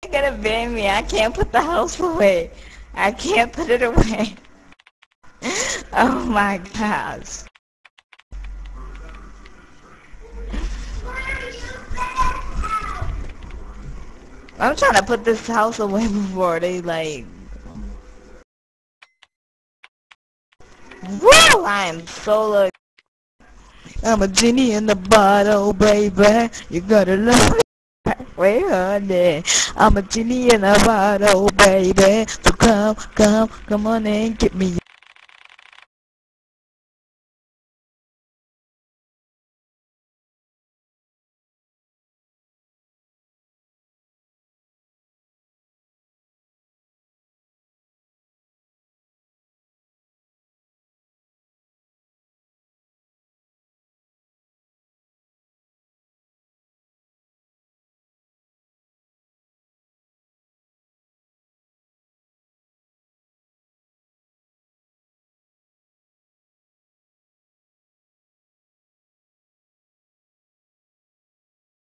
gonna ban me. I can't put the house away. I can't put it away. Oh my gosh. I'm trying to put this house away before they like... Woo! I am so lucky. I'm a genie in the bottle, baby. You gotta love me. Wait, honey. I'm a genie in a bottle, baby. So come on and get me